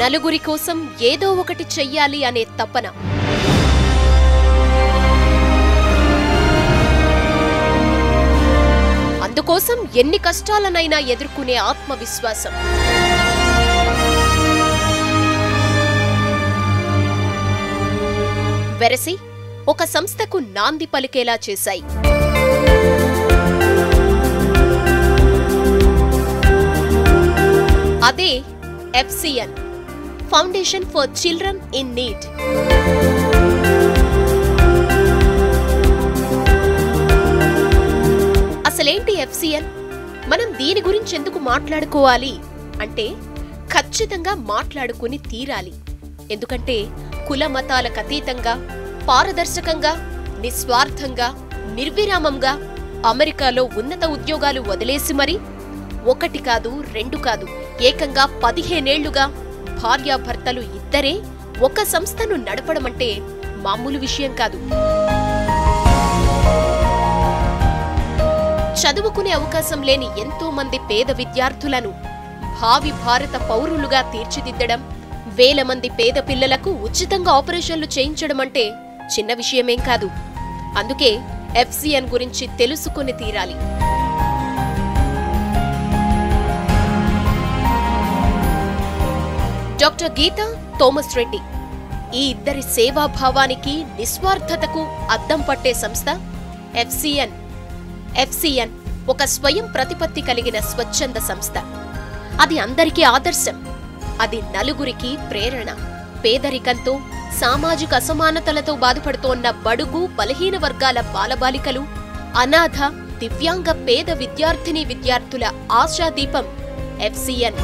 నలుగురి కోసం ఏదో ఒకటి చెయ్యాలి అనే తపన. అందుకోసం ఎన్ని కష్టాలనైనా ఎదుర్కొనే ఆత్మవిశ్వాసం. వెరసి ఒక సంస్థకు నాంది పలికేలా చేశాయి. అదే FCN, foundation for children in need. అసలేంటి ఎఫ్సిఎన్? మనం దీని గురించి ఎందుకు మాట్లాడుకోవాలి అంటే ఖచ్చితంగా మాట్లాడుకుని తీరాలి. ఎందుకంటే కుల మతాలకు అతీతంగా, పారదర్శకంగా, నిస్వార్థంగా, నిర్విరామంగా అమెరికాలో ఉన్నత ఉద్యోగాలు వదిలేసి మరి ఒకటి కాదు, రెండు కాదు, ఏకంగా 15 ఏళ్లుగా భార్యాభర్తలు ఇద్దరే ఒక సంస్థను నడపడమంటే మామూలు విషయం కాదు. చదువుకునే అవకాశం లేని ఎంతో మంది పేద విద్యార్థులను భావి భారత పౌరులుగా తీర్చిదిద్దడం, వేల మంది పేద పిల్లలకు ఉచితంగా ఆపరేషన్లు చేయించడం అంటే చిన్న విషయమేం కాదు. అందుకే ఎఫ్సిఎన్ గురించి తెలుసుకుని తీరాలి. డాక్టర్ గీతా, థోమస్ రెడ్డి ఈ ఇద్దరి సేవాభావానికి, నిస్వార్థతకు అద్దం పట్టే సంస్థ ఎఫ్సిఎన్. ఎఫ్సిఎన్ ఒక స్వయం ప్రతిపత్తి కలిగిన స్వచ్ఛంద సంస్థ. అది అందరికీ ఆదర్శం. అది నలుగురికి ప్రేరణ. పేదరికంతో, సామాజిక అసమానతలతో బాధపడుతోన్న బడుగు, బలహీన వర్గాల బాలబాలికలు, అనాథ, దివ్యాంగ పేద విద్యార్థినీ విద్యార్థుల ఆశాదీపం ఎఫ్సిఎన్.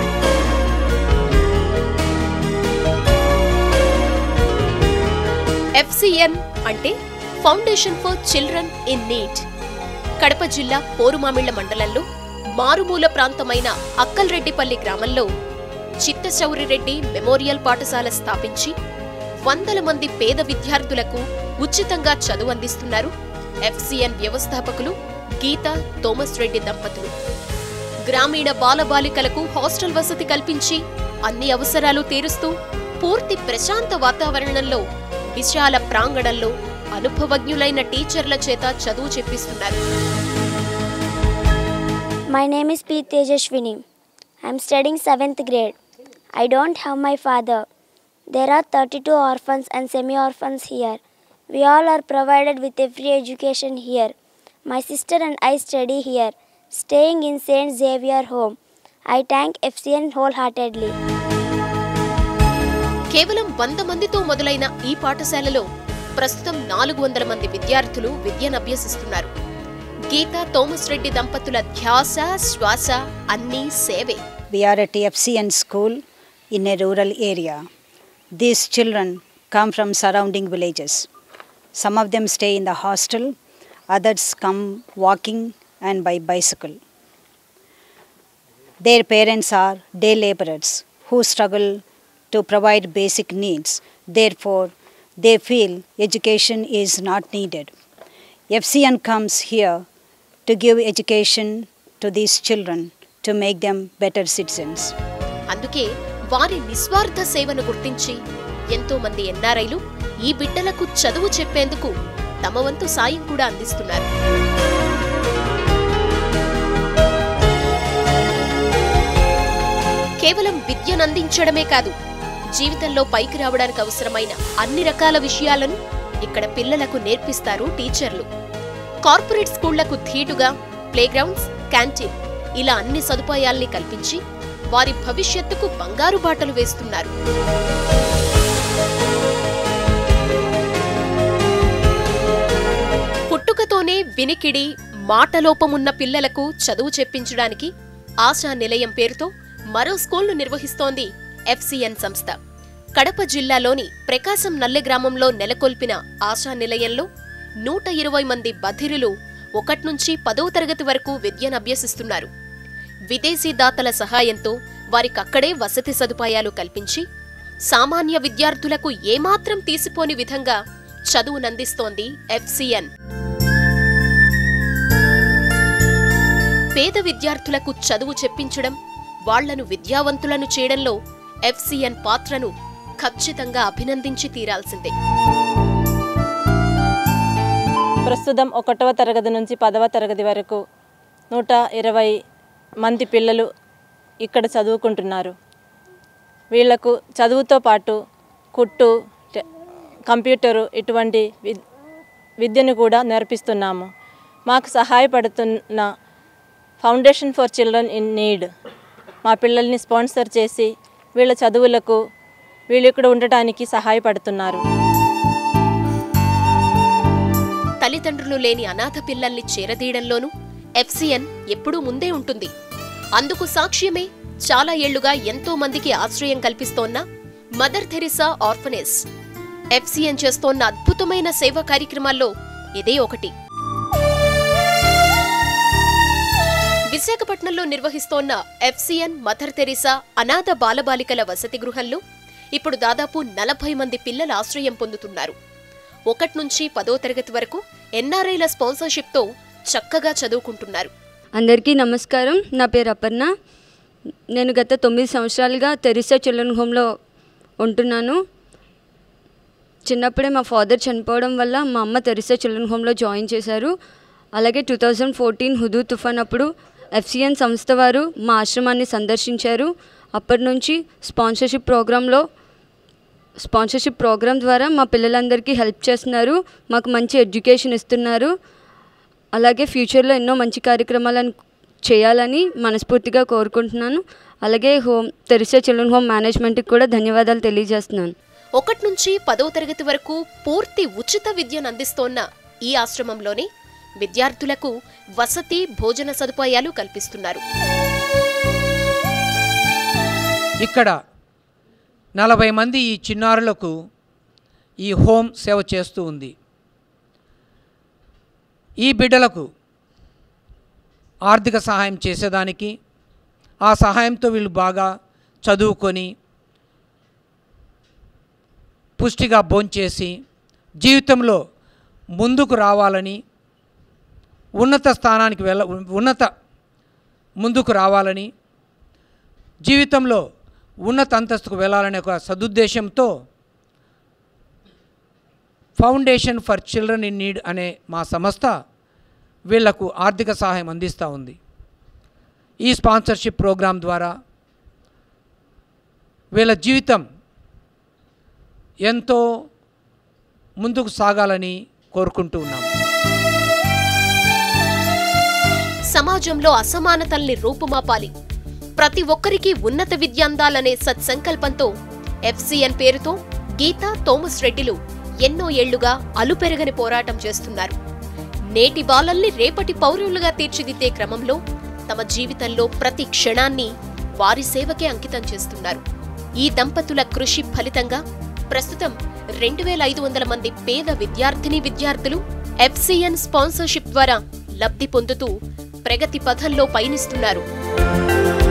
ఎఫ్సిఎన్ అంటే foundation for children in need. Kadapa జిల్లా పోరుమామిళ్ల మండలంలో మారుమూల ప్రాంతమైన అక్కల్రెడ్డిపల్లి గ్రామంలో చిత్తశౌరిరెడ్డి మెమోరియల్ పాఠశాల స్థాపించి 100 మంది పేద విద్యార్థులకు ఉచితంగా చదువు అందిస్తున్నారు ఎఫ్సిఎన్ వ్యవస్థాపకులు గీతా, థోమస్ రెడ్డి దంపతులు. గ్రామీణ బాలబాలికలకు హాస్టల్ వసతి కల్పించి అన్ని అవసరాలు తీరుస్తూ పూర్తి ప్రశాంత వాతావరణంలో, విశాల ప్రాంగణంలో అనుభవజ్ఞులైన టీచర్ల చేత చదువు చెప్పిస్తున్నారు. My name is P. Tejashwini. I am studying 7th grade. I don't have my father. There are 32 orphans and semi-orphans here. We all are provided with a free education here. My sister and I study here, staying in St. Xavier Home. I thank FCN wholeheartedly. కేవలం 100 మందితో మొదలైన ఈ పాఠశాలలో ప్రస్తుతం 400 మంది విద్యార్థులు విద్యను అభ్యసిస్తున్నారు. Gita, Thomas Reddy దంపతుల ధ్యాస, శ్వాస అన్నీ సేవే. We are at FCN school in a rural area. These children come from surrounding villages. Some of them stay in the hostel, others come walking and by bicycle. Their parents are day laborers who struggle to provide basic needs. Therefore, they feel education is not needed. FCN comes here to give education to these children to make them better citizens. అందుకే వారి నిస్వార్థ సేవను గుర్తించి ఎంతో మంది ఎన్ఆర్ఐలు ఈ బిడ్డలకు చదువు చెప్పేందుకు తమ వంతు సాయం కూడా అందిస్తున్నారు. కేవలం విద్యనందించడమే కాదు, జీవితంలో పైకి రావడానికి అవసరమైన అన్ని రకాల విషయాలను ఇక్కడ పిల్లలకు నేర్పిస్తారు టీచర్లు. కార్పొరేట్ స్కూళ్లకు ధీటుగా ప్లేగ్రౌండ్స్, క్యాంటీన్ ఇలా అన్ని సదుపాయాల్ని కల్పించి వారి భవిష్యత్తుకు బంగారు బాటలు వేస్తున్నారు. పుట్టుకతోనే వినికిడి, మాటలోపమున్న పిల్లలకు చదువు చెప్పించడానికి ఆశా నిలయం పేరుతో మరో స్కూల్ను నిర్వహిస్తోంది ఎఫ్సిఎన్ సంస్థ. కడప జిల్లాలోని ప్రకాశం నల్లె గ్రామంలో నెలకొల్పిన ఆశా నిలయంలో 120 మంది బధిరులు 1 నుంచి 10వ తరగతి వరకు విద్యను అభ్యసిస్తున్నారు. విదేశీ దాతల సహాయంతో వారికక్కడే వసతి సదుపాయాలు కల్పించి సామాన్య విద్యార్థులకు ఏమాత్రం తీసిపోని విధంగా చదువునందిస్తోంది ఎఫ్సిఎన్. పేద విద్యార్థులకు చదువు చెప్పించడం, వాళ్లను విద్యావంతులను చేయడంలో ఎఫ్సిఎన్ పాత్రను ఖచ్చితంగా అభినందించి తీరాల్సిందే. ప్రస్తుతం 1వ తరగతి నుంచి 10వ తరగతి వరకు 120 మంది పిల్లలు ఇక్కడ చదువుకుంటున్నారు. వీళ్లకు చదువుతో పాటు కుట్టు, కంప్యూటరు ఇటువంటి విద్యను కూడా నేర్పిస్తున్నాము. మాకు సహాయపడుతున్న foundation for children in need మా పిల్లల్ని స్పాన్సర్ చేసి వీళ్ళ చదువులకు వీళ్ళు ఇక్కడ ఉండటానికి సహాయపడుతున్నారు. తల్లిదండ్రులు లేని అనాథ పిల్లల్ని చేరదీయడంలోనూ ఎఫ్సిఎన్ ఎప్పుడూ ముందే ఉంటుంది. అందుకు సాక్ష్యమే చాలా ఏళ్లుగా ఎంతో మందికి ఆశ్రయం కల్పిస్తోన్న మదర్ థెరిసా ఆర్ఫనేజ్. ఎఫ్సిఎన్ చేస్తోన్న అద్భుతమైన సేవా కార్యక్రమాల్లో ఇదే ఒకటి. విశాఖపట్నంలో నిర్వహిస్తోన్న ఎఫ్సిఎన్ మదర్ థెరిసా అనాథ బాలబాలికల వసతి గృహంలో ఇప్పుడు దాదాపు 40 మంది పిల్లలు ఆశ్రయం పొందుతున్నారు. 1 నుంచి 10వ తరగతి వరకు ఎన్ఆర్ఐల స్పాన్సర్షిప్తో చక్కగా చదువుకుంటున్నారు. అందరికీ నమస్కారం. నా పేరు అపర్ణ. నేను గత 9 సంవత్సరాలుగా థెరిసా చిల్డ్రన్ హోమ్లో ఉంటున్నాను. చిన్నప్పుడే మా ఫాదర్ చనిపోవడం వల్ల మా అమ్మ థెరిసా చిల్డ్రన్ హోమ్లో జాయిన్ చేశారు. అలాగే 2014 హుదూ తుఫాన్ అప్పుడు ఎఫ్సిఎన్ సంస్థ వారు మా ఆశ్రమాన్ని సందర్శించారు. అప్పటి నుంచి స్పాన్సర్షిప్ ప్రోగ్రామ్ ద్వారా మా పిల్లలందరికీ హెల్ప్ చేస్తున్నారు. మాకు మంచి ఎడ్యుకేషన్ ఇస్తున్నారు. అలాగే ఫ్యూచర్లో ఎన్నో మంచి కార్యక్రమాలను చేయాలని మనస్ఫూర్తిగా కోరుకుంటున్నాను. అలాగే థెరిసా చిల్డ్రన్ హోమ్ మేనేజ్మెంట్కి కూడా ధన్యవాదాలు తెలియజేస్తున్నాను. 1 నుంచి 10వ తరగతి వరకు పూర్తి ఉచిత విద్యను అందిస్తోన్న ఈ ఆశ్రమంలోనే విద్యార్థులకు వసతి, భోజన సదుపాయాలు కల్పిస్తున్నారు. ఇక్కడ 40 మంది ఈ చిన్నారులకు ఈ హోమ్ సేవ చేస్తూ ఉంది. ఈ బిడ్డలకు ఆర్థిక సహాయం చేసేదానికి, ఆ సహాయంతో వీళ్ళు బాగా చదువుకొని పుష్టిగా భోంచేసి జీవితంలో ముందుకు రావాలని, ఉన్నత స్థానానికి ముందుకు రావాలని, జీవితంలో ఉన్నత అంతస్తుకు వెళ్ళాలనే ఒక సదుద్దేశంతో foundation for children in need అనే మా సంస్థ వీళ్లకు ఆర్థిక సహాయం అందిస్తూ ఉంది. ఈ స్పాన్సర్షిప్ ప్రోగ్రాం ద్వారా వీళ్ళ జీవితం ఎంతో ముందుకు సాగాలని కోరుకుంటూ ఉన్నాము. సమాజంలో అసమానతల్ని రూపుమాపాలి, ప్రతి ఒక్కరికి ఉన్నత విద్య అందాలనే సత్సంకల్పంతో ఎఫ్సిఎన్ పేరుతో గీతా, థోమస్ రెడ్డిలు ఎన్నో ఏళ్లుగా అలుపెరగని పోరాటం చేస్తున్నారు. నేటి బాలల్ని రేపటి పౌరులుగా తీర్చిదిద్దే క్రమంలో తమ జీవితంలో ప్రతి క్షణాన్ని వారి సేవకే అంకితం చేస్తున్నారు. ఈ దంపతుల కృషి ఫలితంగా ప్రస్తుతం 2500 మంది పేద విద్యార్థులు ఎఫ్సిఎన్ స్పాన్సర్షిప్ ద్వారా లబ్ధి పొందుతూ ప్రగతి పథంలో పయనిస్తున్నారు.